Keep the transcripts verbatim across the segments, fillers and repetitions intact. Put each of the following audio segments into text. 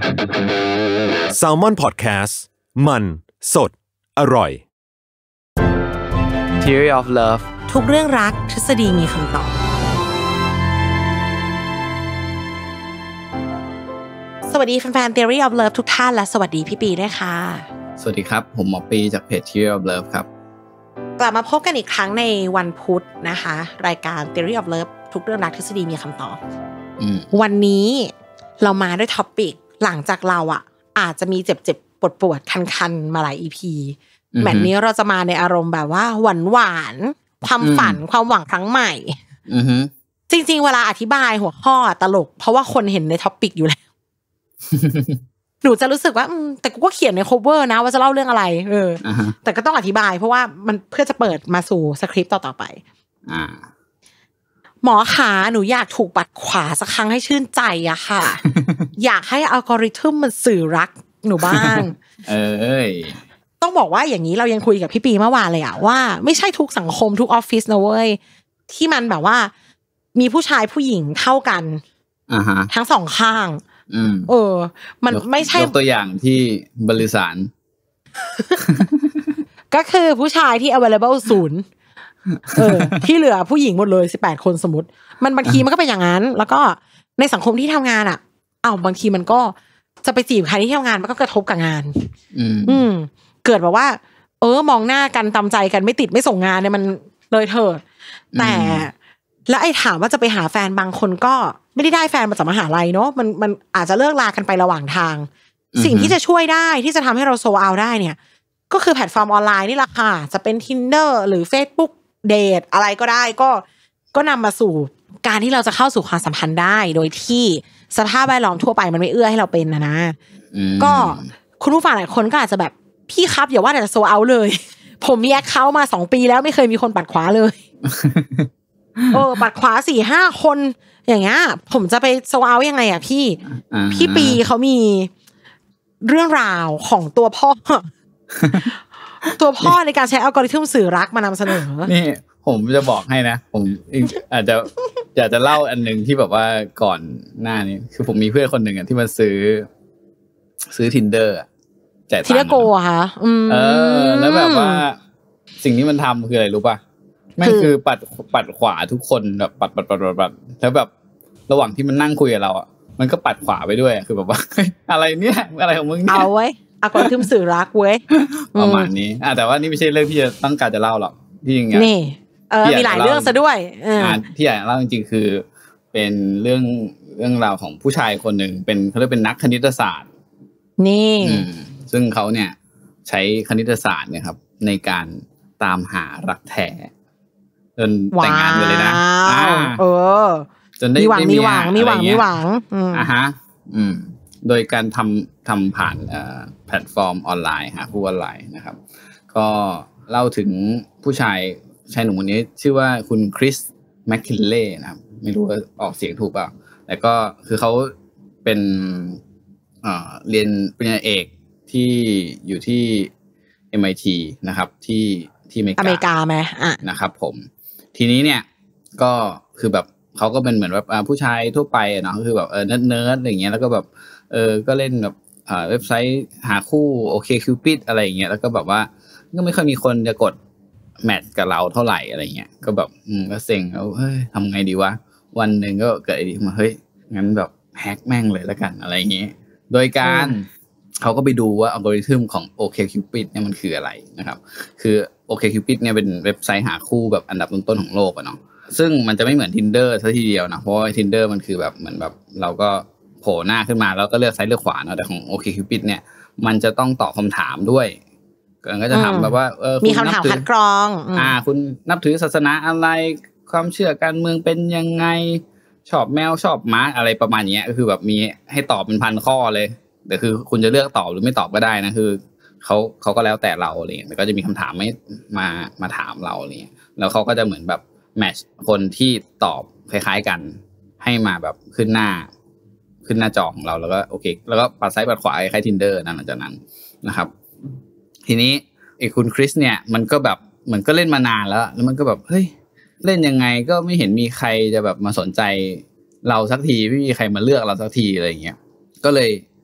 Salmon Podcast มันสดอร่อย Theory of Love ทุกเรื่องรักทฤษฎีมีคำตอบสวัสดีแฟนๆ Theory of Love ทุกท่านและสวัสดีพี่ปีด้วยค่ะสวัสดีครับผมหมอปีจากเพจ Theory of Love ครับกลับมาพบกันอีกครั้งในวันพุธนะคะรายการ Theory of Love ทุกเรื่องรักทฤษฎีมีคำตอบวันนี้เรามาด้วยท็อปิกหลังจากเราอ่ะอาจจะมีเจ็บๆปวดๆคันๆมาหลาย อี พี แมตช์นี้เราจะมาในอารมณ์แบบว่าหวานๆความฝันความหวังครั้งใหม่จริงๆเวลาอธิบายหัวข้อตลกเพราะว่าคนเห็นในท็อปิกอยู่แล้ว หนูจะรู้สึกว่าแต่กูก็เขียนใน cover นะว่าจะเล่าเรื่องอะไรเออ uh-huh. แต่ก็ต้องอธิบายเพราะว่ามันเพื่อจะเปิดมาสู่สคริปต์ต่อๆไปอ่าหมอขาหนูอยากถูกปัดขวาสักครั้งให้ชื่นใจอะค่ะ อยากให้อัลกอริทึมมันสื่อรักหนูบ้างเอ้ยต้องบอกว่าอย่างนี้เรายังคุยกับพี่ปีเมื่อวานเลยอะว่าไม่ใช่ทุกสังคมทุกออฟฟิศนะเว้ยที่มันแบบว่ามีผู้ชายผู้หญิงเท่ากันอ่าฮะทั้งสองข้างเออมันไม่ใช่ยกตัวอย่างที่บริษัทก็คือผู้ชายที่ available ศูนย์เออที่เหลือผู้หญิงหมดเลยสิบแปดคนสมมุติมันบางทีมันก็เป็นอย่างนั้นแล้วก็ในสังคมที่ทำงานอ่ะอ้าวบางทีมันก็จะไปจีบใครที่ทำงานมันก็กระทบกับงานอืมอืมเกิดแบบว่าเออมองหน้ากันตามใจกันไม่ติดไม่ส่งงานเนี่ยมันเลยเถิดแต่แล้วไอ้ถามว่าจะไปหาแฟนบางคนก็ไม่ได้ได้แฟนมาจากมหาลัยเนาะมันมันอาจจะเลิกลากันไประหว่างทางสิ่งที่จะช่วยได้ที่จะทำให้เราโซเอาได้เนี่ยก็คือแพลตฟอร์มออนไลน์นี่แหละค่ะจะเป็น Tinder หรือ Facebook เดทอะไรก็ได้ก็ก็นำมาสู่การที่เราจะเข้าสู่ความสัมพันธ์ได้โดยที่สภาพแวดล้อมทั่วไปมันไม่เอื้อให้เราเป็นนะนะก็คุณผู้ฟังหลายคนก็อาจจะแบบพี่ครับอย่าว่าแต่โซเอาเลยผมมีแอคเคาท์มาสองปีแล้วไม่เคยมีคนปัดขวาเลย เออปัดขวา สี่ห้า คนอย่างเงี้ยผมจะไปโซเอายังไงอ่ะพี่พี่ปีเขามีเรื่องราวของตัวพ่อ ตัวพ่อในการใช้อัลกอริทึมสื่อรักมานำเสนอนี่ผมจะบอกให้นะผมอาจจะอยากจะเล่าอันนึงที่แบบว่าก่อนหน้านี้คือผมมีเพื่อนคนหนึ่งอ่ะที่มาซื้อซื้อ Tinder อ่ะจ่ายตังค์ Tinder Go อ่ะคะอืมเออแล้วแบบว่าสิ่งที่มันทำคืออะไรรู้ป่ะมันคือปัดปัดขวาทุกคนแบบปัดปัดปัดปัดแล้วแบบระหว่างที่มันนั่งคุยกับเราอ่ะมันก็ปัดขวาไปด้วยคือแบบว่าอะไรเนี่ยอะไรของมึงเนี่ยเอาไว้อัลกอริทึมสื่อรักเว้ยประมาณนี้อ่ะแต่ว่านี่ไม่ใช่เรื่องที่จะต้องการจะเล่าหรอกที่จริงๆนี่เออมีหลายเรื่องซะด้วยเออที่อยากเล่าจริงๆคือเป็นเรื่องเรื่องราวของผู้ชายคนหนึ่งเป็นเขาเรียกเป็นนักคณิตศาสตร์นี่ซึ่งเขาเนี่ยใช้คณิตศาสตร์เนี่ยครับในการตามหารักแท้จนแต่งงานกันเลยนะเออจนได้มีหวังมีหวังมีหวังมีหวังอ่าฮะอืมโดยการทำทำผ่านเอ่อแพลตฟอร์มออนไลน์หาคู่ออนไลน์นะครับก็เล่าถึงผู้ชายชายหนุ่มคนนี้ชื่อว่าคุณคริสแมคคินเล่นะครับไม่รู้ว่าออกเสียงถูกเปล่าแต่ก็คือเขาเป็นเอ่อเรียนปริญญาเอกที่อยู่ที่ เอ็ม ไอ ที นะครับที่ที่อเมริกาอเมริกาไหมอ่ะนะครับผมทีนี้เนี่ยก็คือแบบเขาก็เป็นเหมือนแบบผู้ชายทั่วไปเนาะก็คือแบบเออเนิร์ดๆอะไรอย่างเงี้ยแล้วก็แบบเออก็เล่นแบบอ่าเว็บไซต์หาคู่โอเคคิวปิดอะไรอย่างเงี้ยแล้วก็แบบว่าก็ไม่ค่อยมีคนจะกดแมทช์กับเราเท่าไหร่อะไรเงี้ยก็แบบอืมก็เซ็งแล้วเฮ้ยทำไงดีวะวันนึงก็เกิดไอเดียมาเฮ้ยงั้นแบบแฮกแม่งเลยแล้วกันอะไรอย่างเงี้ยโดยการเขาก็ไปดูว่าอัลกอริทึมของ OkCupid เนี่ยมันคืออะไรนะครับคือ OkCupid เนี่ยเป็นเว็บไซต์หาคู่แบบอันดับต้นๆของโลกอะเนาะซึ่งมันจะไม่เหมือน Tinder ซะทีเดียวนะเพราะว่า Tinder มันคือแบบเหมือนแบบเราก็โผล่หน้าขึ้นมาแล้วก็เลือกซ้ายเลือกขวาเนาะแต่ของ OkCupid เนี่ยมันจะต้องตอบคำถามด้วยก็จะถามแบบว่าเออมีคำถามคัดกรองอ่าคุณนับถือศาสนาอะไรความเชื่อการเมืองเป็นยังไงชอบแมวชอบหมาอะไรประมาณนี้ก็คือแบบมีให้ตอบเป็นพันข้อเลยแต่คือคุณจะเลือกตอบหรือไม่ตอบก็ได้นะคือเขาเขาก็แล้วแต่เราอะไรอย่างเงี้ยแต่ก็จะมีคำถามไม่มามาถามเราอะไรเงี้ยแล้วเขาก็จะเหมือนแบบแมทช์คนที่ตอบคล้ายๆกันให้มาแบบขึ้นหน้าขึ้นหน้าจอของเราแล้วก็โอเคแล้วก็ปัดซ้ายปัดขวาคล้ายๆ Tinder นั่นหลังจากนั้นนะครับทีนี้ไอ้คุณคริสเนี่ยมันก็แบบเหมือนก็เล่นมานานแล้วแล้วมันก็แบบเฮ้ยเล่นยังไงก็ไม่เห็นมีใครจะแบบมาสนใจเราสักทีไม่มีใครมาเลือกเราสักทีอะไรอย่างเงี้ยก็เลย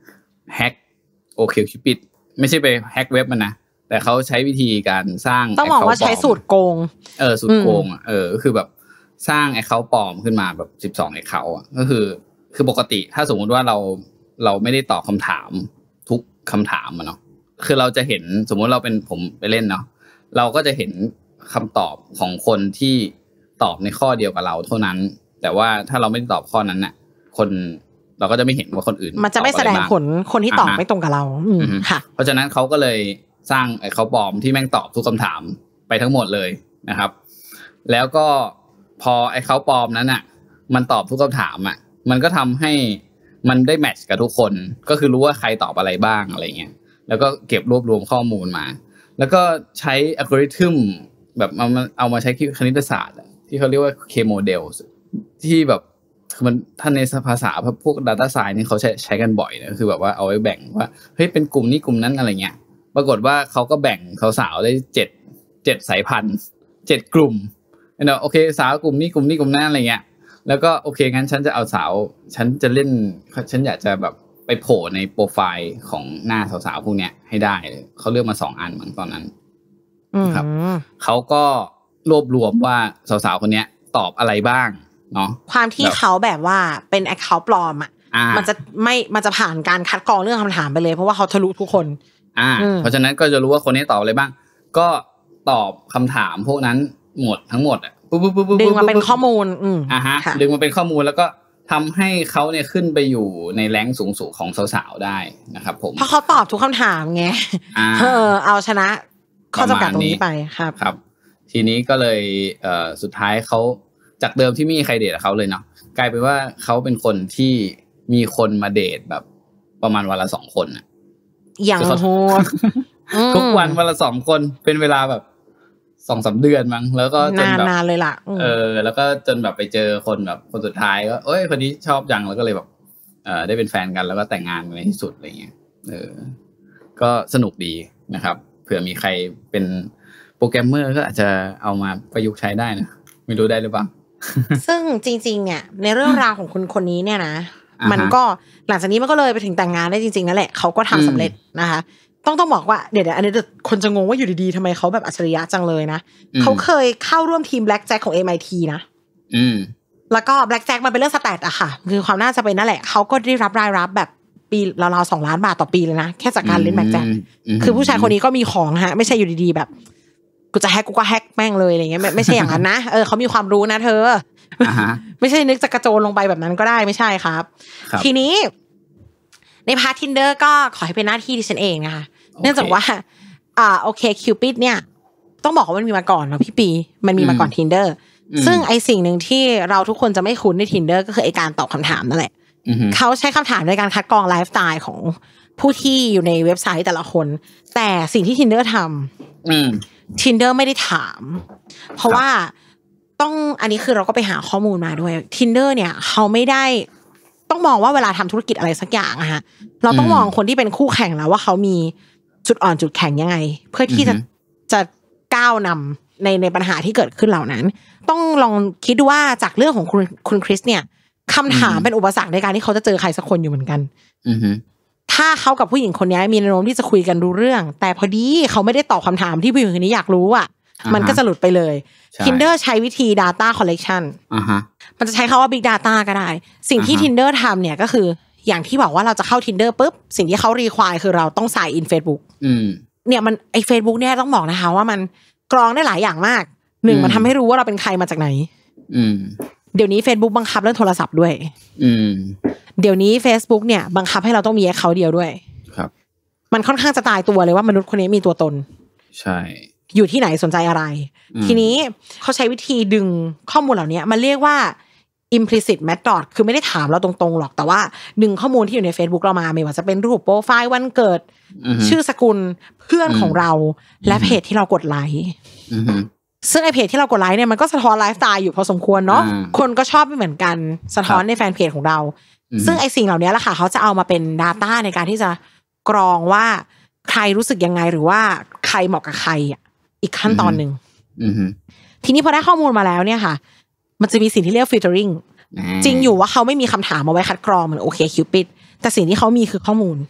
แฮ็ก OkCupid ไม่ใช่ไปแฮ็กเว็บมันนะแต่เขาใช้วิธีการสร้างต้องบอกว่าใช้สูตรโกงเออสูตรโกงอ่ะเออก็คือแบบสร้าง account ปลอมขึ้นมาแบบสิบสอง account อ่ะก็คือคือปกติถ้าสมมุติว่าเราเราไม่ได้ตอบคำถามทุกคำถามอ่ะเนาะคือเราจะเห็นสมมุติเราเป็นผมไปเล่นเนาะเราก็จะเห็นคำตอบของคนที่ตอบในข้อเดียวกับเราเท่านั้นแต่ว่าถ้าเราไม่ได้ตอบข้อนั้นน่ะคนเราก็จะไม่เห็นว่าคนอื่นมันจะไม่แสดงผลคนที่ตอบไม่ตรงกับเราค่ะเพราะฉะนั้นเขาก็เลยสร้างไอ้เขาปลอมที่แม่งตอบทุกคำถามไปทั้งหมดเลยนะครับแล้วก็พอไอ้เขาปลอมนั้นน่ะมันตอบทุกคำถามอ่ะมันก็ทำให้มันได้แมทช์กับทุกคนก็คือรู้ว่าใครตอบอะไรบ้างอะไรเงี้ยแล้วก็เก็บรวบรวมข้อมูลมาแล้วก็ใช้อัลกอริทึมแบบเอามาเอามาใช้คณิตศาสตร์ที่เขาเรียกว่า K-model ที่แบบมันถ้าในภาษาพวก data science นี่เขาใช้ใช้กันบ่อยนะคือแบบว่าเอาไว้แบ่งว่าเฮ้ยเป็นกลุ่มนี้กลุ่มนั้นอะไรเงี้ยปรากฏว่าเขาก็แบ่งสาวๆได้เจ็ด เจ็ดสายพันธุ์เจ็ดกลุ่มเนาะโอเคสาวกลุ่มนี้กลุ่มนี้กลุ่มนั้นอะไรเงี้ยแล้วก็โอเคงั้นฉันจะเอาสาวฉันจะเล่นฉันอยากจะแบบไปโผล่ในโปรไฟล์ของหน้าสาวๆพวกเนี้ยให้ได้เขาเลือกมาสองอันมั้งตอนนั้นครับเขาก็รวบรวมว่าสาวๆคนเนี้ยตอบอะไรบ้างเนาะความที่เขาแบบว่าเป็น account ปลอมอ่ะมันจะไม่มันจะผ่านการคัดกรองเรื่องคำถามไปเลยเพราะว่าเขาทะลุทุกคนอ่าเพราะฉะนั้นก็จะรู้ว่าคนนี้ตอบอะไรบ้างก็ตอบคำถามพวกนั้นหมดทั้งหมดอ่ะปุ๊บปุ๊บปุ๊บปุ๊บดึงมาเป็นข้อมูลอืมอ่าฮะดึงมาเป็นข้อมูลแล้วก็ทำให้เขาเนี่ยขึ้นไปอยู่ในแรงค์สูงๆของสาวๆได้นะครับผมเพราะเขาตอบทุกคำถามไงเออเอาชนะข้อจำกัดตรงนี้ไปครับครับทีนี้ก็เลยเอ่อสุดท้ายเขาจากเดิมที่ไม่มีใครเดทกับเขาเลยเนาะกลายเป็นว่าเขาเป็นคนที่มีคนมาเดทแบบประมาณวันละสองคนอ่ะอย่างโหดทุกวันวันละสองคนเป็นเวลาแบบสองสามเดือนมั้งแล้วก็จนแบบนานๆเลยล่ะเออแล้วก็จนแบบไปเจอคนแบบคนสุดท้ายก็เอ้ยคนนี้ชอบจังแล้วก็เลยแบบเออได้เป็นแฟนกันแล้วก็แต่งงานกันในที่สุดอะไรเงี้ยเออก็สนุกดีนะครับเผื่อมีใครเป็นโปรแกรมเมอร์ก็อาจจะเอามาประยุกต์ใช้ได้นะไม่รู้ได้หรือเปล่าซึ่งจริงๆเนี่ยในเรื่องราวของคนคนนี้เนี่ยนะมันก็หลังจากนี้มันก็เลยไปถึงแต่งงานได้จริงๆนั่นแหละเขาก็ทำสำเร็จนะคะต้องต้องบอกว่าเดี๋ยวๆอันนี้คนจะงงว่าอยู่ดีๆทำไมเขาแบบอัจฉริยะจังเลยนะเขาเคยเข้าร่วมทีม Black Jack ของ เอ็ม ไอ ที นะอืมแล้วก็ Black Jack มันเป็นเรื่องสแตทอะค่ะคือความน่าจะเป็นนั่นแหละเขาก็ได้รับรายรับแบบปีราวๆสองล้านบาทต่อปีเลยนะแค่จากการเล่น Black Jack คือผู้ชายคนนี้ก็มีของฮะไม่ใช่อยู่ดีๆแบบกูจะแฮกกูก็แฮกแม่งเลยอะไรเงี้ยไม่ใช่อย่างนั้นนะเออเขามีความรู้นะเธอไม่ใช่นึกจะกระโจนลงไปแบบนั้นก็ได้ไม่ใช่ครับทีนี้ในพาร์ท Tinder ก็ขอให้เป็นหน้าที่ดิฉันเองนะคะเนื่องจากว่าอ่าโอเค Cupid เนี่ยต้องบอกว่ามันมีมาก่อนเนาะพี่ปีมันมีมาก่อน Tinder ซึ่งไอสิ่งหนึ่งที่เราทุกคนจะไม่คุ้นใน Tinder ก็คือไอการตอบคำถามนั่นแหละเขาใช้คำถามในการคัดกรองไลฟ์สไตล์ของผู้ที่อยู่ในเว็บไซต์แต่ละคนแต่สิ่งที่ Tinder ทำ Tinder ไม่ได้ถามเพราะว่าต้องอันนี้คือเราก็ไปหาข้อมูลมาด้วย Tinder เนี่ยเขาไม่ได้ต้องมองว่าเวลาทำธุรกิจอะไรสักอย่างอะฮะเราต้องมองคนที่เป็นคู่แข่งแล้วว่าเขามีจุดอ่อนจุดแข็งยังไงเพื่อที่จะจะก้าวนำในในปัญหาที่เกิดขึ้นเหล่านั้นต้องลองคิดดูว่าจากเรื่องของคุณคุณคริสเนี่ยคำถามเป็นอุปสรรคในการที่เขาจะเจอใครสักคนอยู่เหมือนกันถ้าเขากับผู้หญิงคนนี้มีแนวโน้มที่จะคุยกันรู้เรื่องแต่พอดีเขาไม่ได้ตอบคำถามที่ผู้หญิงคนนี้อยากรู้อ่ะมันก็จะหลุดไปเลย Tinder ใช้วิธี data collection มันจะใช้คำว่า big data ก็ได้สิ่งที่ Tinder ทำเนี่ยก็คืออย่างที่บอกว่าเราจะเข้า Tinder ปุ๊บสิ่งที่เขารีควายคือเราต้อง sign in Facebook เนี่ยมันไอ้ Facebook เนี่ยต้องบอกนะคะว่ามันกรองได้หลายอย่างมากหนึ่งมันทำให้รู้ว่าเราเป็นใครมาจากไหนเดี๋ยวนี้ Facebook บังคับเรื่องโทรศัพท์ด้วยเดี๋ยวนี้ Facebook เนี่ยบังคับให้เราต้องมี account เดียวด้วยครับมันค่อนข้างจะตายตัวเลยว่ามนุษย์คนนี้มีตัวตนใช่อยู่ที่ไหนสนใจอะไรทีนี้เขาใช้วิธีดึงข้อมูลเหล่านี้มันเรียกว่า implicit method คือไม่ได้ถามเราตรงๆหรอกแต่ว่าดึงข้อมูลที่อยู่ใน Facebook เรามาไม่ว่าจะเป็นรูปโปรไฟล์วันเกิดชื่อสกุลเพื่อนของเราและเพจที่เรากดไลค์ซึ่งไอเพจที่เรากดไลค์เนี่ยมันก็สะท้อนไลฟ์สไตล์อยู่พอสมควรเนาะคนก็ชอบไม่เหมือนกันสะท้อนในแฟนเพจของเราซึ่งไอสิ่งเหล่านี้แหละค่ะเขาจะเอามาเป็น data ในการที่จะกรองว่าใครรู้สึกยังไงหรือว่าใครเหมาะกับใครอ่ะอีกขั้นตอนหนึ่งทีนี้พอได้ข้อมูลมาแล้วเนี่ยค่ะมันจะมีสิ่งที่เรียก filtering จริงอยู่ว่าเขาไม่มีคำถามมาไว้คัดกรองเหมือนโอเคคิวปิดแต่สิ่งที่เขามีคือข้อมูล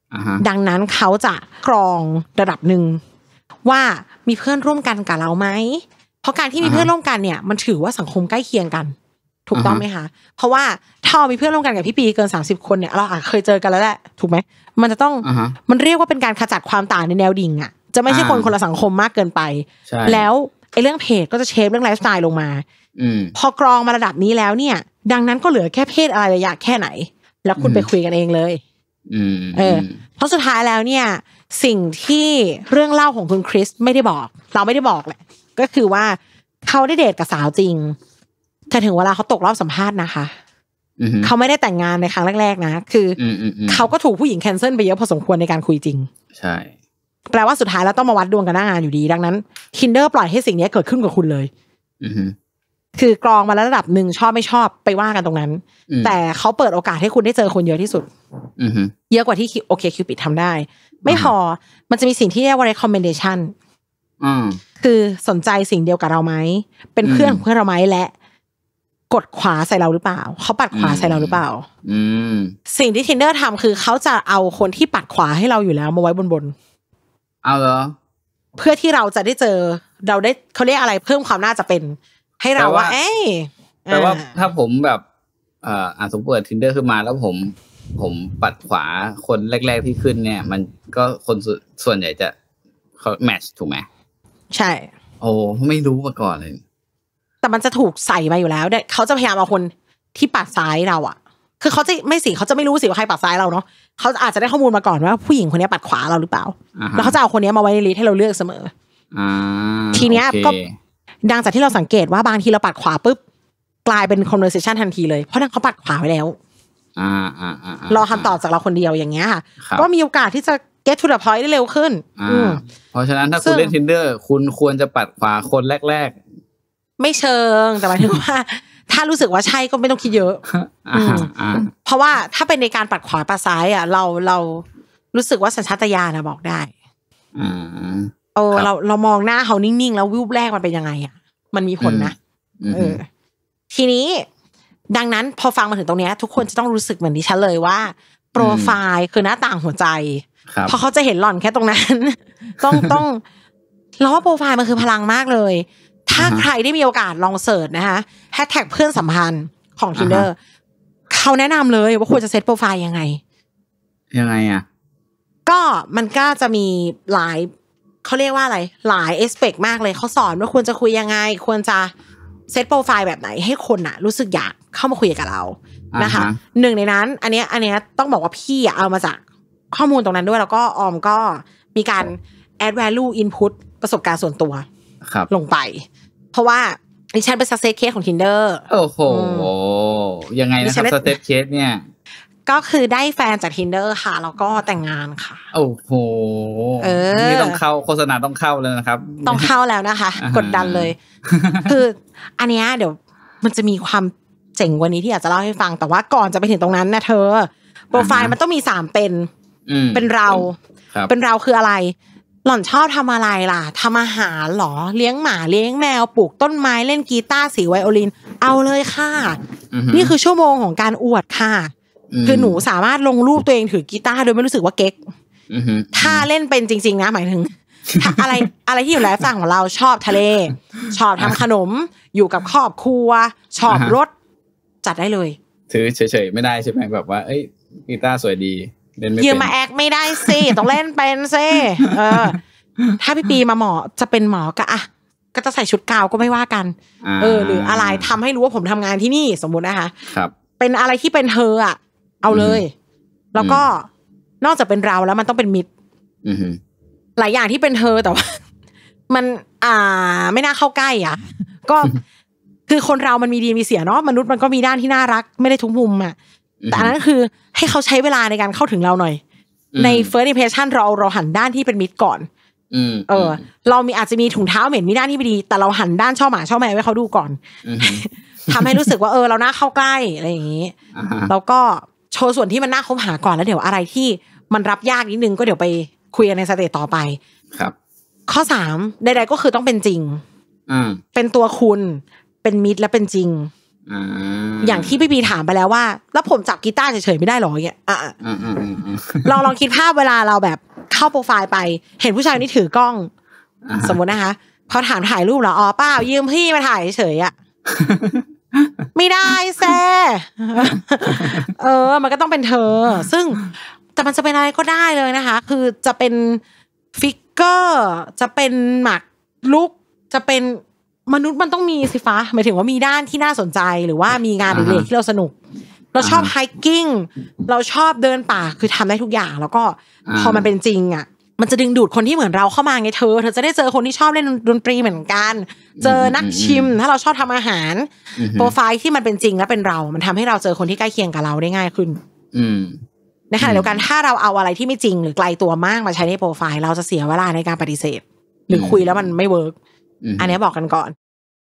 uh-huh. ดังนั้นเขาจะกรองระดับหนึ่งว่ามีเพื่อนร่วมกันกับเราไหมเพราะการที่มี uh-huh. เพื่อนร่วมกันเนี่ยมันถือว่าสังคมใกล้เคียงกันถูกต้องไหมคะ uh-huh. เพราะว่าถ้ามีเพื่อนร่วมกันกับพี่ปีเกินสามสิบคนเนี่ยเราอาจเคยเจอกันแล้วแหละถูกไหมมันจะต้อง uh-huh. มันเรียกว่าเป็นการขจัดความต่างในแนวดิ่งอ่ะจะไม่ใช่คนคนละสังคมมากเกินไปแล้วไอ้เรื่องเพศก็จะเชฟเรื่องไลฟ์สไตล์ลงมาพอกรองมาระดับนี้แล้วเนี่ยดังนั้นก็เหลือแค่เพศอะไรระยะแค่ไหนแล้วคุณไปคุยกันเองเลยเออเพราะสุดท้ายแล้วเนี่ยสิ่งที่เรื่องเล่าของคุณคริสไม่ได้บอกเราไม่ได้บอกแหละก็คือว่าเขาได้เดทกับสาวจริงแต่ถึงเวลาเขาตกรอบสัมภาษณ์นะคะเขาไม่ได้แต่งงานในครั้งแรกๆนะคือเขาก็ถูกผู้หญิงแคนเซิลไปเยอะพอสมควรในการคุยจริงใช่แปลว่าสุดท้ายแล้วต้องมาวัดดวงกันหน้างานอยู่ดีดังนั้น Tinder ปล่อยให้สิ่งนี้เกิดขึ้นกับคุณเลยคือกรองมาแล้วระดับหนึ่งชอบไม่ชอบไปว่ากันตรงนั้นแต่เขาเปิดโอกาสให้คุณได้เจอคนเยอะที่สุดเยอะกว่าที่โอเคคิวปิดทำได้ไม่พอมันจะมีสิ่งที่เรียกว่า recommendation คือสนใจสิ่งเดียวกับเราไหมเป็นเพื่อนของเพื่อนเราไหมและกดขวาใส่เราหรือเปล่าเขาปัดขวาใส่เราหรือเปล่าสิ่งที่ Tinder ทำคือเขาจะเอาคนที่ปัดขวาให้เราอยู่แล้วมาไว้บนบนเอาเหรอเพื่อที่เราจะได้เจอเราได้เขาเรียกอะไรเพิ่มความน่าจะเป็นให้เราว่าเอ้ยแปลว่าถ้าผมแบบอ่าอ่าสมมติเปิด Tinder ขึ้นมาแล้วผมผมปัดขวาคนแรกๆที่ขึ้นเนี่ยมันก็คนส่วนใหญ่จะเขาแมทช์ถูกไหมใช่โอ้ไม่รู้มาก่อนเลยแต่มันจะถูกใส่มาอยู่แล้วเนี่ยเขาจะพยายามเอาคนที่ปัดซ้ายเราอ่ะคือเขาจะไม่สิเขาจะไม่รู้สิว่าใครปัดซ้ายเราเนาะเขาอาจจะได้ข้อมูลมาก่อนว่าผู้หญิงคนนี้ปัดขวาเราหรือเปล่า uh-huh. แล้วเขาจะเอาคนนี้มาไว้ในลิสต์ให้เราเลือกเสมอ uh, ทีเนี้ย okay. ก็ดังจากที่เราสังเกตว่าบางทีเราปัดขวาปุ๊บกลายเป็น conversation ทันทีเลยเพราะนั่นเขาปัดขวาไว้แล้วรอคำตอบจากเราคนเดียวอย่างเงี้ยค่ะก็มีโอกาสที่จะ get to the point ได้เร็วขึ้นเพราะฉะนั้นถ้าคุณเล่น Tinder คุณควรจะปัดขวาคนแรกๆไม่เชิงแต่หมายถึงว่าถ้ารู้สึกว่าใช่ก็ไม่ต้องคิดเยอะเพราะว่าถ้าเป็นในการปัดขวาปัดซ้ายอ่ะเราเรารู้สึกว่าสัญชาตญาณนะบอกได้เออเราเรามองหน้าเขานิ่งๆแล้ววิวแรกมันเป็นยังไงอ่ะมันมีผลนะเออทีนี้ดังนั้นพอฟังมาถึงตรงนี้ทุกคนจะต้องรู้สึกเหมือนดิฉันเลยว่าโปรไฟล์คือหน้าต่างหัวใจเพราะเขาจะเห็นหล่อนแค่ตรงนั้นต้องต้องเราว่าโปรไฟล์มันคือพลังมากเลยถ้าใครได้มีโอกาสลองเสิร์ชนะคะแฮชแท็กเพื่อนสัมพันธ์ของ Tinder เขาแนะนำเลยว่าควรจะเซตโปรไฟล์ยังไงยังไงอ่ะก็มันก็จะมีหลายเขาเรียกว่าอะไรหลายเอสเปกมากเลยเขาสอนว่าควรจะคุยยังไงควรจะเซตโปรไฟล์แบบไหนให้คนน่ะรู้สึกอยากเข้ามาคุยกับเรานะคะหนึ่งในนั้นอันเนี้ยอันเนี้ยต้องบอกว่าพี่เอามาจากข้อมูลตรงนั้นด้วยแล้วก็ออมก็มีการ add value input ประสบการณ์ส่วนตัวลงไปเพราะว่าดิฉันเป็น success case ของ Tinder โอ้โหยังไงนะครับ success case เนี่ยก็คือได้แฟนจาก Tinder ค่ะแล้วก็แต่งงานค่ะโอ้โหเออนี่ต้องเข้าโฆษณาต้องเข้าแล้วนะครับต้องเข้าแล้วนะคะกดดันเลยคืออันเนี้ยเดี๋ยวมันจะมีความเจ๋งกว่านี้ที่อยากจะเล่าให้ฟังแต่ว่าก่อนจะไปถึงตรงนั้นนะเธอโปรไฟล์มันต้องมีสามเป็นเป็นเราเป็นเราคืออะไรหล่อนชอบทำอะไรล่ะทำอาหารหรอเลี้ยงหมาเลี้ยงแมวปลูกต้นไม้เล่นกีตาร์สีไวโอลินเอาเลยค่ะนี่คือชั่วโมงของการอวดค่ะคือหนูสามารถลงรูปตัวเองถือกีตาร์โดยไม่รู้สึกว่าเก๊กถ้าเล่นเป็นจริงๆนะหมายถึงอะไรอะไรที่อยู่แล้วฝั่งของเราชอบทะเลชอบทำขนมอยู่กับครอบครัวชอบรถจัดได้เลยถือเฉยๆไม่ได้ใช่ไหมแบบว่าเอ้ยกีตาร์สวยดียืมมาแอคไม่ได้สิต้องเล่นเป็นสิเออถ้าพี่ปีมาหมอจะเป็นหมอก็อ่ะก็จะใส่ชุดกาวก็ไม่ว่ากันเออหรืออะไรทำให้รู้ว่าผมทำงานที่นี่สมมุตินะคะครับเป็นอะไรที่เป็นเธออ่ะเอาเลยแล้วก็นอกจากเป็นเราแล้วมันต้องเป็นมิตรหลายอย่างที่เป็นเธอแต่ว่ามันอ่าไม่น่าเข้าใกล้อ่ะก็คือคนเรามันมีดีมีเสียเนาะมนุษย์มันก็มีด้านที่น่ารักไม่ได้ทุกมุมอ่ะแต่อันนั้นคือให้เขาใช้เวลาในการเข้าถึงเราหน่อยใน first impression เราเราหันด้านที่เป็นมิตรก่อนเออเรามีอาจจะมีถุงเท้าเหม็นมีด้านที่ไม่ดีแต่เราหันด้านชอบหมาชอบแมวให้เขาดูก่อนทำให้รู้สึกว่าเออเราน่าเข้าใกล้อะไรอย่างนี้แล้วก็โชว์ส่วนที่มันน่าคบหาก่อนแล้วเดี๋ยวอะไรที่มันรับยากนิดนึงก็เดี๋ยวไปคุยกันในสเตจต่อไปครับข้อสามใดๆก็คือต้องเป็นจริงเป็นตัวคุณเป็นมิตรและเป็นจริงอ่าอย่างที่พี่ปีถามไปแล้วว่าแล้วผมจับกีตาร์เฉยๆไม่ได้หรอเนี่ยอ่ะลองลองคิดภาพเวลาเราแบบเข้าโปรไฟล์ไปเห็นผู้ชายนี่ถือกล้องสมมตินะคะพอถามถ่ายรูปเหรออ๋อเปล่ายืมพี่มาถ่ายเฉยๆอ่ะไม่ได้แซ่เออมันก็ต้องเป็นเธอซึ่งแต่มันจะเป็นอะไรก็ได้เลยนะคะคือจะเป็นฟิกเกอร์จะเป็นหมากลุกจะเป็นมนุษย์มันต้องมีสิฟ้าหมายถึงว่ามีด้านที่น่าสนใจหรือว่ามีงานอดิเรกที่เราสนุกเราชอบไฮกิ้งเราชอบเดินป่าคือทำได้ทุกอย่างแล้วก็พอมันเป็นจริงอ่ะมันจะดึงดูดคนที่เหมือนเราเข้ามาไงเธอเธอจะได้เจอคนที่ชอบเล่นดนตรีเหมือนกันเจอนักชิมถ้าเราชอบทำอาหารโปรไฟล์ที่มันเป็นจริงและเป็นเรามันทำให้เราเจอคนที่ใกล้เคียงกับเราได้ง่ายขึ้นในขณะเดียวกันถ้าเราเอาอะไรที่ไม่จริงหรือไกลตัวมากมาใช้ในโปรไฟล์เราจะเสียเวลาในการปฏิเสธหรือคุยแล้วมันไม่เวิร์กอันนี้บอกกันก่อน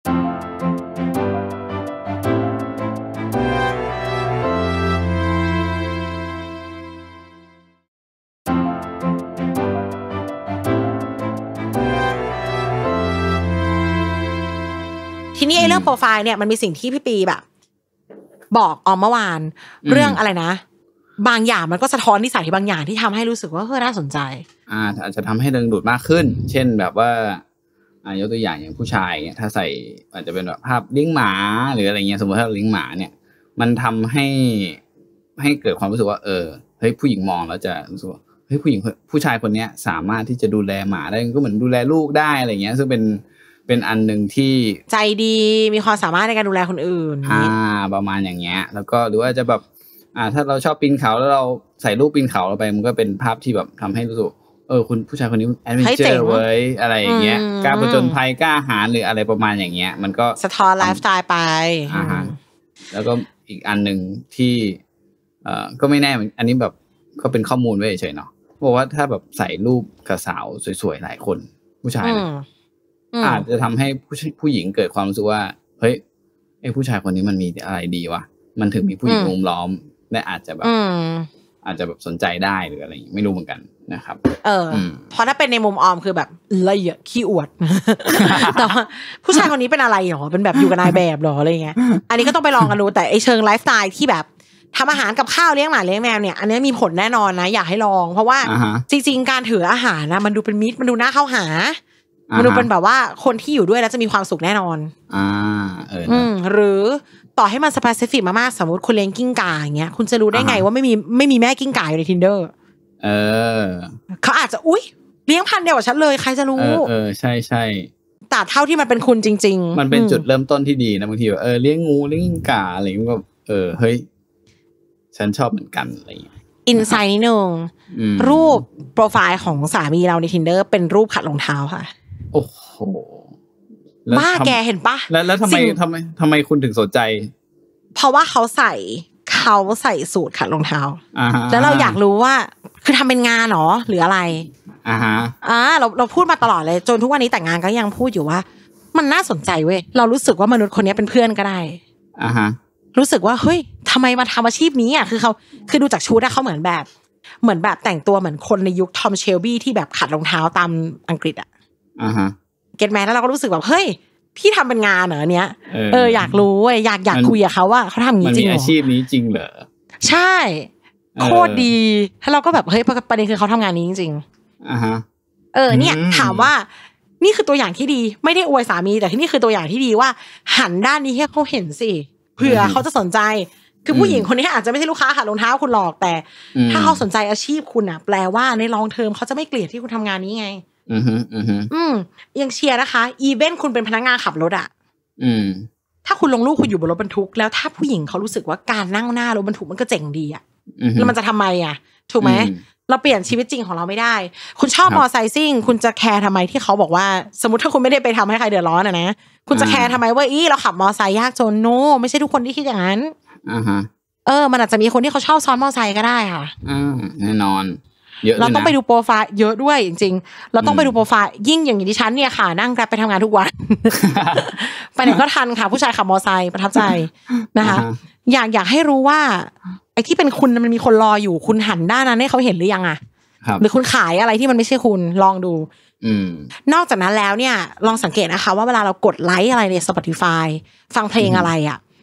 ทีนี้ไอ้เรื่องโปรไฟล์เนี่ยมันมีสิ่งที่พี่ปีแบบบอกออมเมื่อวานเรื่องอะไรนะบางอย่างมันก็สะท้อนนิสัยบางอย่างที่ทำให้รู้สึกว่าเฮ้ยน่าสนใจอ่าอาจจะทำให้ดึงดูดมากขึ้นเช่นแบบว่าอ่ายกตัวอย่างอย่างผู้ชายเนี่ยถ้าใส่อาจจะเป็นแบบภาพเลี้ยงหมาหรืออะไรเงี้ยสมมติถ้าเลี้ยงหมาเนี่ยมันทำให้ให้เกิดความรู้สึกว่าเออเฮ้ยผู้หญิงมองแล้วจะรู้สึกว่าเฮ้ยผู้หญิงผู้ชายคนนี้สามารถที่จะดูแลหมาได้ก็เหมือนดูแลลูกได้อะไรเงี้ยซึ่งเป็นเป็นอันหนึ่งที่ใจดีมีความสามารถในการดูแลคนอื่นอ่าประมาณอย่างเงี้ยแล้วก็หรือว่าจะแบบอ่าถ้าเราชอบปีนเขาแล้วเราใส่รูปปีนเขาเราไปมันก็เป็นภาพที่แบบทำให้รู้สึกเออคุณผู้ชายคนนี้แอดเวนเจอร์เว้ยอะไรอย่างเงี้ยกล้าผจญภัยกล้าหาญหรืออะไรประมาณอย่างเงี้ยมันก็สะท้อนไลฟ์สไตล์ไปอ่าฮะแล้วก็อีกอันนึงที่เอ่อก็ไม่แน่อันนี้แบบก็เป็นข้อมูลไว้เฉยๆเนาะบอกว่าถ้าแบบใส่รูปกับสาวสวยๆหลายคนผู้ชายนะอาจจะทำให้ผู้ผู้หญิงเกิดความรู้สึกว่าเฮ้ยไอ้ผู้ชายคนนี้มันมีอะไรดีวะมันถึงมีผู้หญิงรุมล้อมและอาจจะแบบอาจจะแบบสนใจได้หรืออะไรไม่รู้เหมือนกันนะครับเออเพราะถ้าเป็นในมุมออมคือแบบละเอียดขี้อวดแต่ว่าผู้ชายคนนี้เป็นอะไรหรอเป็นแบบอยู่กับนายแบบหรออะไรเงี้ยอันนี้ก็ต้องไปลองกันดูแต่ไอเชิงไลฟ์สไตล์ที่แบบทำอาหารกับข้าวเลี้ยงหมาเลี้ยงแมวเนี่ยอันนี้มีผลแน่นอนนะอยากให้ลองเพราะว่าจริงๆการถืออาหารนะมันดูเป็นมิตรมันดูน่าเข้าหามันดูเป็นแบบว่าคนที่อยู่ด้วยแล้วจะมีความสุขแน่นอนอ่าเออหรือต่อให้มันสเปซิฟิกมากๆสมมติคุณเลี้ยงกิ้งก่าอย่างเงี้ยคุณจะรู้ได้ไงว่าไม่มีไม่มีแม่กิ้งก่าอยู่ใน Tinder เออเขาอาจจะอุ๊ยเลี้ยงพันธุ์เดียวกับฉันเลยใครจะรู้เออเออใช่ๆแต่เท่าที่มันเป็นคุณจริงๆมันเป็นจุดเริ่มต้นที่ดีนะบางทีแบบเออเลี้ยงงูเลี้ยงกิ้งก่าอะไรมันก็เออเฮ้ยฉันชอบเหมือนกันอะไรอย่างเงี้ยอินไซต์นิดนึงรูปโปรไฟล์ของสามีเราใน Tinder เป็นรูปขัดรองเท้าค่ะโอ้โหบ้าแกเห็นปะแล้วแล้วทำไมทำไมทำไมคุณถึงสนใจเพราะว่าเขาใส่เขาใส่สูทขัดรองเท้าแล้วเราอยากรู้ว่าคือทำเป็นงานหรอหรืออะไรอ่าฮะอ่าเราเราพูดมาตลอดเลยจนทุกวันนี้แต่งงานก็ยังพูดอยู่ว่ามันน่าสนใจเว้ยเรารู้สึกว่ามนุษย์คนนี้เป็นเพื่อนก็ได้อ่าฮะรู้สึกว่าเฮ้ยทำไมมาทำอาชีพนี้อ่ะคือเขาคือดูจากชุดอะเขาเหมือนแบบเหมือนแบบแต่งตัวเหมือนคนในยุคทอมเชลบี้ที่แบบขัดรองเท้าตามอังกฤษอะอ่าฮะเก็ทแมนแล้วเราก็รู้สึกแบบเฮ้ยพี่ทำเป็นงานเหรอเนี้ยเอออยากรู้เว้ยอยากอยากคุยกับเขาว่าเขาทำอย่างนี้จริงเหรอมันมีอาชีพนี้จริงเหรอใช่โคตรดีแล้วเราก็แบบเฮ้ยประเด็นคือเขาทำงานนี้จริงๆอ่าฮะเออเนี่ยถามว่านี่คือตัวอย่างที่ดีไม่ได้อวยสามีแต่ที่นี่คือตัวอย่างที่ดีว่าหันด้านนี้ให้เขาเห็นสิเผื่อเขาจะสนใจคือผู้หญิงคนนี้อาจจะไม่ใช่ลูกค้าขัดรองเท้าคุณหรอกแต่ถ้าเขาสนใจอาชีพคุณอ่ะแปลว่าในลองเทอมเขาจะไม่เกลียดที่คุณทำงานนี้ไงอือฮึอือฮึอืมยังเชียร์นะคะอีเวนต์คุณเป็นพนักงานขับรถอ่ะอืมถ้าคุณลงรูปคุณอยู่บนรถบรรทุกแล้วถ้าผู้หญิงเขารู้สึกว่าการนั่งหน้ารถบรรทุกมันก็เจ๋งดีอ่ะแล้วมันจะทำไมอ่ะถูกไหมเราเปลี่ยนชีวิตจริงของเราไม่ได้คุณชอบมอไซค์ซิ่งคุณจะแคร์ทำไมที่เขาบอกว่าสมมติถ้าคุณไม่ได้ไปทำให้ใครเดือดร้อนอ่ะนะคุณจะแคร์ทำไมว่าอีเราขับมอไซค์ยากจนโนไม่ใช่ทุกคนที่คิดอย่างนั้นอ่าฮะเออมันอาจจะมีคนที่เขาชอบซ้อนมอไซค์ก็ได้ค่ะอ่าแน่นอนเยอะเราต้องไปดูโปรไฟล์เยอะด้วยจริงๆเราต้องไปดูโปรไฟล์ยิ่งอย่างดิฉันเนี่ยค่ะนั่งแกร็บไปทำงานทุกวัน ไปไหนก็ทันค่ะผู้ชายขับมอไซค์ประทับใจนะคะอยากอยากให้รู้ว่าไอ้ที่เป็นคุณมันมีคนรออยู่คุณหันด้านนั้นให้เขาเห็นหรือยังอ่ะหรือคุณขายอะไรที่มันไม่ใช่คุณลองดูนอกจากนั้นแล้วเนี่ยลองสังเกตนะคะว่าเวลาเรากดไลค์อะไรใน Spotify ฟังเพลงอะไรอ่ะ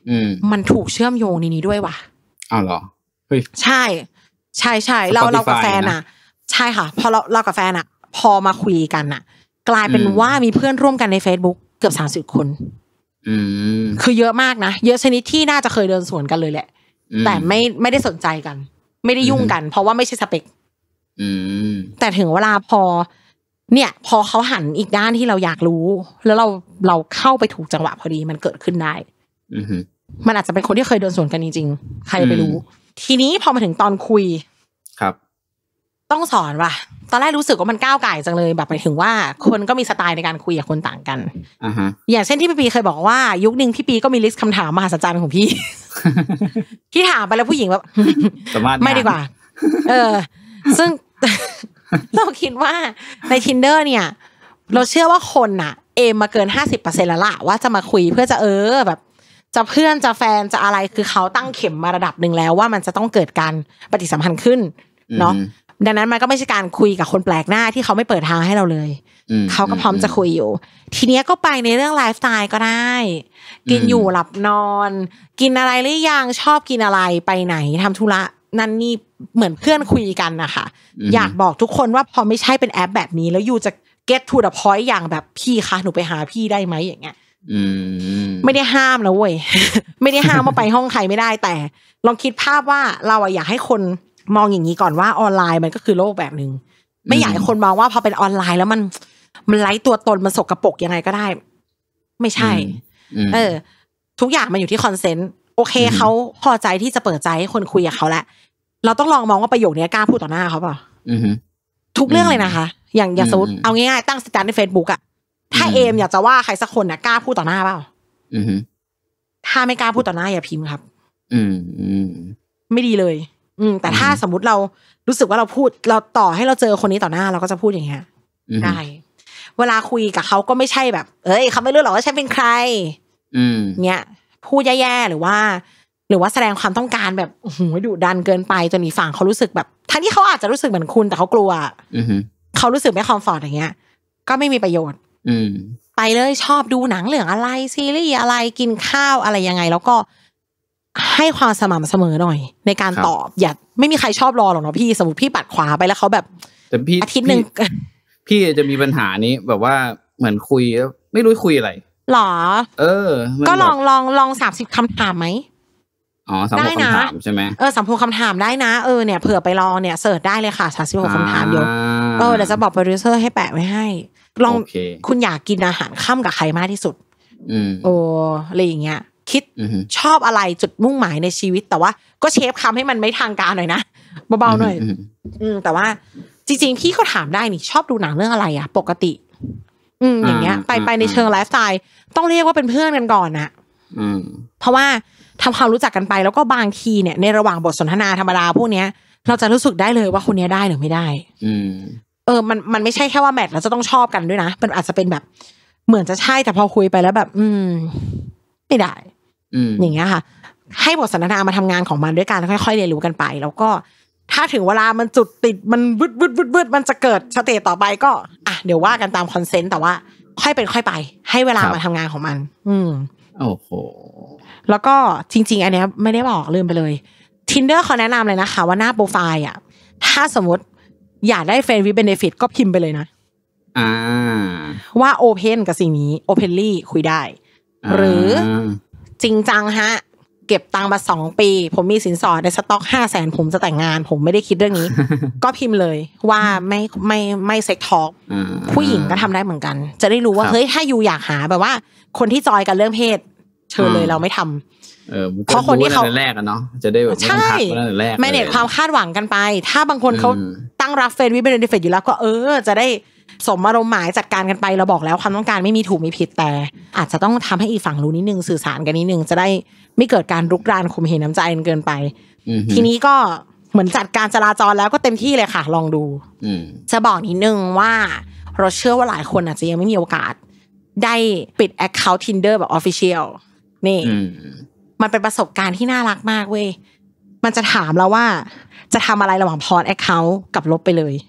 อืมมันถูกเชื่อมโยงในนี้ด้วยว่ะอ้าวเหรอเฮ้ยใช่ใช่ใช่เราเรากับแฟนอ่ะใช่ค่ะพอเราเรากับแฟนอ่ะพอมาคุยกันอ่ะกลายเป็นว่ามีเพื่อนร่วมกันใน Facebook เกือบสามสิบคนอืมคือเยอะมากนะเยอะชนิดที่น่าจะเคยเดินสวนกันเลยแหละแต่ไม่ไม่ได้สนใจกันไม่ได้ยุ่งกันเพราะว่าไม่ใช่สเปคแต่ถึงเวลาพอเนี่ยพอเขาหันอีกด้านที่เราอยากรู้แล้วเราเราเข้าไปถูกจังหวะพอดีมันเกิดขึ้นได้มันอาจจะเป็นคนที่เคยเดินสวนกันจริงๆใครไปรู้ทีนี้พอมาถึงตอนคุยครับต้องสอนว่ะตอนแรกรู้สึกว่ามันก้าวไก่จังเลยแบบหมายถึงว่าคนก็มีสไตล์ในการคุยกับคนต่างกันอ่าฮะอย่างเช่นที่พี่ปีเคยบอกว่ายุคนึงพี่ปีก็มีลิสต์คำถามมหัศจรรย์ของพี่ ที่ถามไปแล้วผู้หญิงแบบไม่ดีกว่าเออซึ่ง เราคิดว่าใน Tinder เนี่ยเราเชื่อว่าคนน่ะเอมมาเกิน ห้าสิบเปอร์เซ็นต์ แล้วล่ะว่าจะมาคุยเพื่อจะเออแบบจะเพื่อนจะแฟนจะอะไรคือเขาตั้งเข็มมาระดับนึงแล้วว่ามันจะต้องเกิดการปฏิสัมพันธ์ขึ้นเนาะดังนั้นมันก็ไม่ใช่การคุยกับคนแปลกหน้าที่เขาไม่เปิดทางให้เราเลยเขาก็พร้อมจะคุยอยู่ทีเนี้ยก็ไปในเรื่องไลฟ์สไตล์ก็ได้กินอยู่หลับนอนกินอะไรหรือยังชอบกินอะไรไปไหนทำธุระนั่นนี่เหมือนเพื่อนคุยกันนะคะอยากบอกทุกคนว่าพอไม่ใช่เป็นแอปแบบนี้แล้วยูจะ get to the point อย่างแบบพี่คะหนูไปหาพี่ได้ไหมอย่างเงี้ยไม่ได้ห้ามนะเว้ย ไม่ได้ห้ามว่าไปห้องใครไม่ได้แต่ลองคิดภาพว่าเราอยากให้คนมองอย่างนี้ก่อนว่าออนไลน์มันก็คือโลกแบบนึงไม่อยากให้คนมองว่าพอเป็นออนไลน์แล้วมันมันไร้ตัวตนมันสกปรกยังไงก็ได้ไม่ใช่เออทุกอย่างมันอยู่ที่คอนเซนต์โอเคเขาพอใจที่จะเปิดใจให้คนคุยกับเขาแล้วเราต้องลองมองว่าประโยคนี้กล้าพูดต่อหน้าเขาเปล่าทุกเรื่องเลยนะคะอย่างอย่างสมมติเอาง่ายๆตั้งสแตนด์ใน Facebook อ่ะถ้าเอมอยากจะว่าใครสักคนน่ะกล้าพูดต่อหน้าเปล่าถ้าไม่กล้าพูดต่อหน้าอย่าพิมพ์ครับไม่ดีเลยอืมแต่ถ้าสมมุติเรารู้สึกว่าเราพูดเราต่อให้เราเจอคนนี้ต่อหน้าเราก็จะพูดอย่างเงี้ยได้เวลาคุยกับเขาก็ไม่ใช่แบบเอ้ยเขาไม่รู้หรอกว่าฉันเป็นใครเงี้ยพูดแย่ๆหรือว่าหรือว่าแสดงความต้องการแบบโอ้โหดุดันเกินไปจนอีกฝั่งเขารู้สึกแบบทั้งที่เขาอาจจะรู้สึกเหมือนคุณแต่เขากลัวเขารู้สึกไม่คอมฟอร์ตอย่างเงี้ยก็ไม่มีประโยชน์ไปเลยชอบดูหนังเรื่องอะไรซีรีส์อะไรกินข้าวอะไรยังไงแล้วก็ให้ความสม่ำเสมอหน่อยในการตอบอย่าไม่มีใครชอบรอหรอกเนาะพี่สมมติพี่ปัดขวาไปแล้วเขาแบบแต่พี่อาทิตย์นึงพี่จะมีปัญหานี้แบบว่าเหมือนคุยไม่รู้คุยอะไรหรอเออก็ลองลองลองสามสิบคำถามไหมอ๋อสามสิบคำถามใช่ไหมเออสามสิบคำถามได้นะเออเนี่ยเผื่อไปลองเนี่ยเสิร์ชได้เลยค่ะสามสิบหกคำถามเดี๋ยวเออเดี๋ยวจะบอกโปรดิวเซอร์ให้แปะไว้ให้ลองคุณอยากกินอาหารค่ำกับใครมากที่สุดโอ้อะไรอย่างเงี้ยคิดชอบอะไรจุดมุ่งหมายในชีวิตแต่ว่าก็เชฟคำให้มันไม่ทางการหน่อยนะเบาๆหน่อยอืมแต่ว่าจริงๆพี่ก็ถามได้นี่ชอบดูหนังเรื่องอะไรอ่ะปกติอืมอย่างเงี้ยไปไปในเชิงไลฟ์สไตล์ต้องเรียกว่าเป็นเพื่อนกันก่อนนะเพราะว่าทำความรู้จักกันไปแล้วก็บางทีเนี่ยในระหว่างบทสนทนาธรรมดาพวกเนี้ยเราจะรู้สึกได้เลยว่าคนนี้ได้หรือไม่ได้เออมันมันไม่ใช่แค่ว่าแมทแล้วจะต้องชอบกันด้วยนะมันอาจจะเป็นแบบเหมือนจะใช่แต่พอคุยไปแล้วแบบอืมไม่ได้อย่างเงี้ยค่ะให้บทสนทนามาทำงานของมันด้วยกันค่อยๆเรียนรู้กันไปแล้วก็ถ้าถึงเวลามันจุดติดมันวึดวึดวึดวึดมันจะเกิดสเตจต่อไปก็อ่ะเดี๋ยวว่ากันตามคอนเซนต์แต่ว่าค่อยเป็นค่อยไปให้เวลามาทำงานของมันอืมโอ้โหแล้วก็จริงๆอันเนี้ยไม่ได้บอกลืมไปเลย Tinder เขาแนะนำเลยนะคะว่าหน้าโปรไฟล์อ่ะถ้าสมมติอยากได้ Friend with Benefit ก็พิมพ์ไปเลยนะอ่าว่า Open กับสิ่งนี้ Openly คุยได้หรือจริงจังฮะเก็บตังค์มาสองปีผมมีสินสอดในสต็อก ห้าแสน ผมจะแต่งงานผมไม่ได้คิดเรื่องนี้ ก็พิมพ์เลยว่าไม่ไม่ไม่เซ็กทอล์กผู้หญิงก็ทำได้เหมือนกันจะได้รู้ว่าเฮ้ยถ้ายูอยากหาแบบว่าคนที่จอยกันเรื่องเพศเชิญเลยเราไม่ทำเออเพราะคนที่เขาแรกอะเนาะจะได้แบบใช่ไม่เน็ตความคาดหวังกันไปถ้าบางคนเขาตั้งรับเฟรนด์วิเบนเดฟิตอยู่แล้วก็เออจะได้สมอารมณ์หมายจัดการกันไปเราบอกแล้วความต้องการไม่มีถูกมีผิดแต่อาจจะต้องทำให้อีกฝั่งรู้นิดนึงสื่อสารกันนิดนึงจะได้ไม่เกิดการรุกรานข่มเหงน้ำใจเกินไปทีนี้ก็เหมือนจัดการจราจรแล้วก็เต็มที่เลยค่ะลองดูจะบอกนิดนึงว่าเราเชื่อว่าหลายคนอาจจะยังไม่มีโอกาสได้ปิด account Tinder แบบ official นี่มันเป็นประสบการณ์ที่น่ารักมากเว้ยมันจะถามเราว่าจะทำอะไรระหว่างพอด account กับลบไปเลย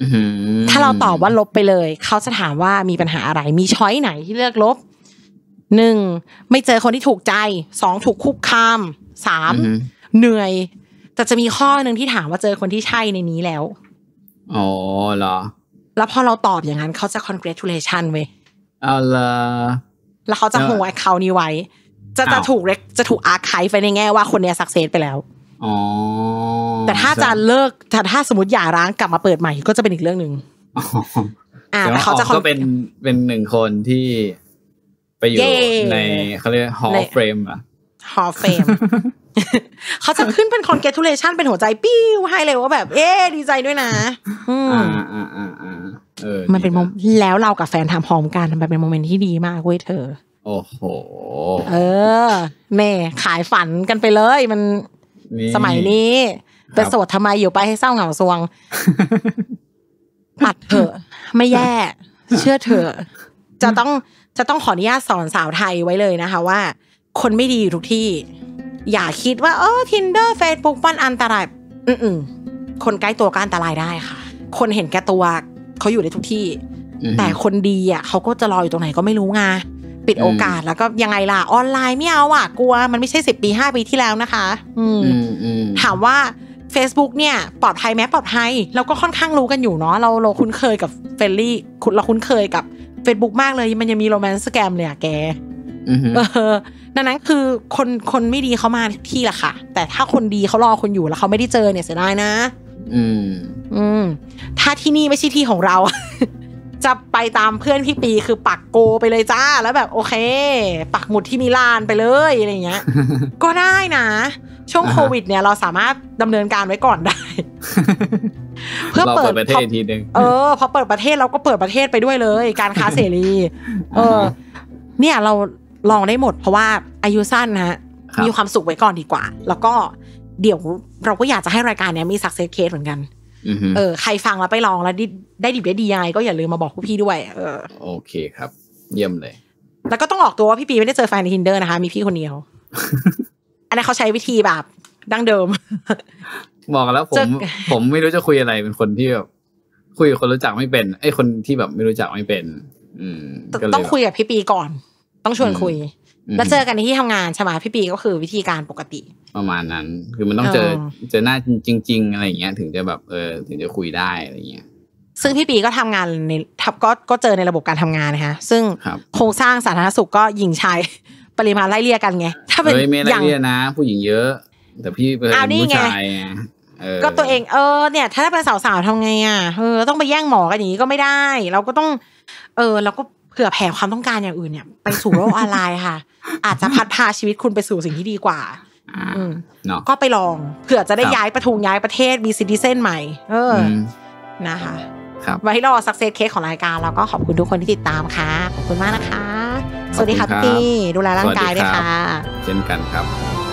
ถ้าเราตอบว่าลบไปเลยเขาจะถามว่ามีปัญหาอะไรมีช้อยไหนที่เลือกลบหนึ่งไม่เจอคนที่ถูกใจสองถูกคุกคามสามเหนื่อยแต่จะมีข้อหนึ่งที่ถามว่าเจอคนที่ใช่ในนี้แล้วอ๋อเหรอแล้วพอเราตอบอย่างนั้นเขาจะ congratulation เว้ยเอาละแล้วเขาจะโฮไว้เขานี้ไว้จะจะถูกจะถูกอาร์ไคฟ์ไปในแง่ว่าคนเนี้ยสักเซสไปแล้วอ๋อแต่ถ้าจะเลิกแต่ถ้าสมมติหย่าร้างกลับมาเปิดใหม่ก็จะเป็นอีกเรื่องนึงอ่าแต่เขาจะก็เป็นเป็นหนึ่งคนที่ไปอยู่ในเขาเรียก Hall of Fame อ่ะ Hall of Fame เขาจะขึ้นเป็น congratulation เป็นหัวใจปิ้วให้เลยว่าแบบเอ๊ดีใจด้วยนะอ่าอ่าอ่าอ่าเออมันเป็นโมแล้วเรากับแฟนทำพร้อมกันมันเป็นโมเมนต์ที่ดีมากเว้ยเธอโอ้โหเออแม่ขายฝันกันไปเลยมันสมัยนี้แต่โสดทำไมอยู่ไปให้เศร้าเหงาซวงปัดเถอะไม่แย่เชื่อเถอะจะต้องจะต้องขออนุญาตสอนสาวไทยไว้เลยนะคะว่าคนไม่ดีอยู่ทุกที่อย่าคิดว่าเออ Tinder Facebook มันอันตรายอืมๆคนใกล้ตัวก็อันตรายได้ค่ะคนเห็นแก่ตัวเขาอยู่ในทุกที่แต่คนดีอ่ะเขาก็จะรออยู่ตรงไหนก็ไม่รู้ไงปิดโอกาสแล้วก็ยังไงล่ะออนไลน์ไม่เอาอ่ะกลัวมันไม่ใช่สิบปีห้าปีที่แล้วนะคะอืมถามว่า Facebook เนี่ยปลอดภัยไหมปลอดภัยเราก็ค่อนข้างรู้กันอยู่เนาะเราเราคุ้นเคยกับเฟรนลี่เราคุ้นเคยกับ Facebook มากเลยมันยังมีโรแมนต์สแกมเลยอ่ะแกเออดังนั้นคือคนคนไม่ดีเขามาที่แหละค่ะแต่ถ้าคนดีเขารอคนอยู่แล้วเขาไม่ได้เจอเนี่ยเสียดายนะอืมอืมถ้าที่นี่ไม่ใช่ที่ของเราจะไปตามเพื่อนพี่ปีคือปักโกไปเลยจ้าแล้วแบบโอเคปักหมุดที่มิลานไปเลยอะไรเงี้ย ก็ได้นะช่วงโควิดเนี่ยเราสามารถดำเนินการไว้ก่อนได้เพื่อเปิดประเทศทีนึงเออพอเปิดประเทศเราก็เปิดประเทศไปด้วยเลยการค้าเสรีเออเนี่ยเราลองได้หมดเพราะว่าอายุสั้นนะฮะมีความสุขไว้ก่อนดีกว่าแล้วก็เดี๋ยวเราก็อยากจะให้รายการเนี้ยมี success case เหมือนกันเออใครฟังแล้วไปลองแล้วได้ดิบได้ดียังไงก็อย่าลืมมาบอกพวกพี่ด้วยเออโอเคครับเยี่ยมเลยแล้วก็ต้องออกตัวว่าพี่ปีไม่ได้เจอแฟนใน Tinder นะคะมีพี่คนเดียว อันนั้นเขาใช้วิธีแบบดั้งเดิมบอกแล้วผมผมไม่รู้จะคุยอะไรเป็นคนที่แบบคุยกับคนรู้จักไม่เป็นไอ้คนที่แบบไม่รู้จักไม่เป็นอืมต้องคุยกับพี่ปีก่อนต้องชวนคุยแล้วเจอกันในที่ทำงานใช่ไหมพี่ปีก็คือวิธีการปกติประมาณนั้นคือมันต้องเจอเจอหน้าจริงๆอะไรอย่างเงี้ยถึงจะแบบเออถึงจะคุยได้อะไรเงี้ยซึ่งพี่ปีก็ทำงานในทับก็ก็เจอในระบบการทำงานนะคะซึ่งโครงสร้างสาธารณสุขก็หญิงชายปริมาณไล่เลี่ยกันไงถ้าเป็นอย่างไล่เลี่ยนะผู้หญิงเยอะแต่พี่เป็นผู้ชายก็ตัวเองเออเนี่ยถ้าเป็นสาวๆทำไงอ่ะเออต้องไปแย่งหมอกันอย่างนี้ก็ไม่ได้เราก็ต้องเออเราก็เผื่อแผ่ความต้องการอย่างอื่นเนี่ยไปสู่โลกออนไลน์ค่ะอาจจะพัดพาชีวิตคุณไปสู่สิ่งที่ดีกว่าก็ไปลองเผื่อจะได้ย้ายประทุงย้ายประเทศมีซิติเซนใหม่เออนะคะไว้รอ success case ของรายการแล้วก็ขอบคุณทุกคนที่ติดตามค่ะขอบคุณมากนะคะสวัสดีค่ะพี่ดูแลร่างกายด้วยค่ะเช่นกันครับ